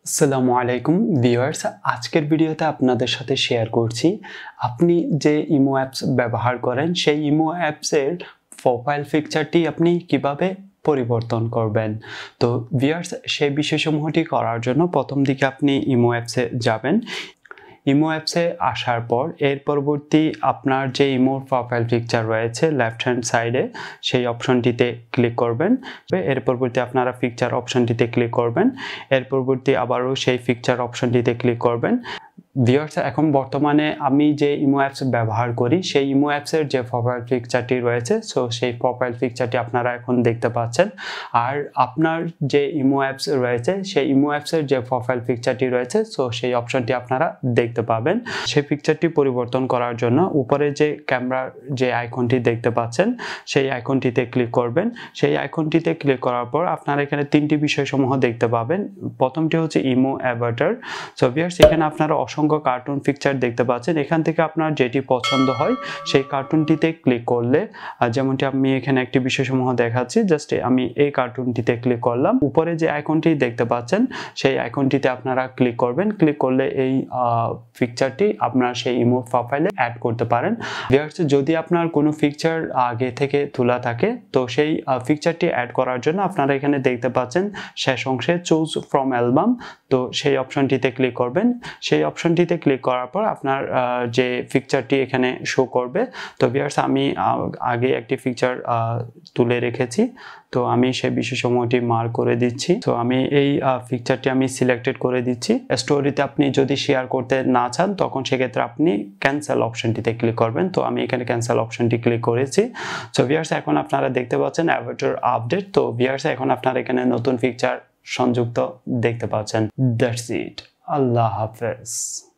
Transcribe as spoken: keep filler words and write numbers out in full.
আসসালামু আলাইকুম ভিউয়ার্স, আজকের ভিডিওতে আপনাদের সাথে শেয়ার করছি আপনি যে ইমো অ্যাপস ব্যবহার করেন সেই ইমো অ্যাপসের প্রোফাইল পিকচারটি আপনি কিভাবে পরিবর্তন করবেন। তো ভিউয়ার্স, সেই বিষয়সমূহটি করার জন্য প্রথম দিকে আপনি ইমো অ্যাপসে যাবেন। ইমো অ্যাপসে আসার পর এর পরবর্তী আপনার যে ইমোর প্রোফাইল পিকচার রয়েছে লেফট হ্যান্ড সাইডে সেই অপশনটিতে ক্লিক করবেন। এর পরবর্তী আপনারা পিকচার অপশনটিতে ক্লিক করবেন। এর পরবর্তী আবারও সেই পিকচার অপশনটিতে ক্লিক করবেন। ভিউয়ার্স, এখন বর্তমানে আমি যে ইমো অ্যাপস ব্যবহার করি সেই ইমো অ্যাপসের যে প্রোফাইল পিকচারটি রয়েছে সো সেই প্রোফাইল পিকচারটি আপনারা এখন দেখতে পাচ্ছেন। আর আপনার যে ইমো অ্যাপস রয়েছে সেই ইমো অ্যাপসের যে প্রোফাইল পিকচারটি রয়েছে সো সেই অপশনটি আপনারা দেখতে পাবেন। সেই পিকচারটি পরিবর্তন করার জন্য উপরে যে ক্যামেরার যে আইকনটি দেখতে পাচ্ছেন সেই আইকনটিতে ক্লিক করবেন। সেই আইকনটিতে ক্লিক করার পর আপনারা এখানে তিনটি বিষয়সমূহ দেখতে পাবেন। প্রথমটি হচ্ছে ইমো অ্যাভাটার। সো ভিউয়ার্স, এখানে আপনারা অসংখ্য কার্টুন পিকচার দেখতে পাচ্ছেন। এখান থেকে আপনার যেটি পছন্দ হয় সেই কার্টুনটিতে ক্লিক করলে, যেমনটি আমি এখানে একটি বিষয়সমূহ দেখাচ্ছি, জাস্ট আমি এই কার্টুনটিতে ক্লিক করলাম। উপরে যে আইকনটি দেখতে পাচ্ছেন সেই আইকনটিতে আপনারা ক্লিক করবেন। ক্লিক করলে এই পিকচারটি আপনার সেই ইমো প্রোফাইলে অ্যাড করতে পারেন। ভিউয়ার্স, যদি আপনার কোনো পিকচার আগে থেকে তোলা থাকে তো সেই পিকচারটি অ্যাড করার জন্য আপনারা এখানে দেখতে পাচ্ছেন শেষ অংশে চুজ ফ্রম অ্যালবাম। তো সেই অপশনটিতে ক্লিক করবেন। সেই অপশনটিতে ক্লিক করার পর আপনার যে পিকচারটি এখানে শো করবে। তো ভিউয়ার্স, আমি আগে একটি পিকচার তুলে রেখেছি, তো আমি সেই বিষয়সমূহটি মার্ক করে দিচ্ছি। তো আমি এই পিকচারটি আমি সিলেক্টেড করে দিচ্ছি। স্টোরিতে আপনি যদি শেয়ার করতে না চান তখন সেক্ষেত্রে আপনি ক্যান্সেল অপশনটিতে ক্লিক করবেন। তো আমি এখানে ক্যান্সেল অপশনটি ক্লিক করেছি। সো ভিউয়ার্স, এখন আপনারা দেখতে পাচ্ছেন অ্যাভাটার আপডেট। তো ভিউয়ার্স, এখন আপনারা এখানে নতুন পিকচার সংযুক্ত দেখতে পাচ্ছেন। That's it. আল্লাহ হাফেজ।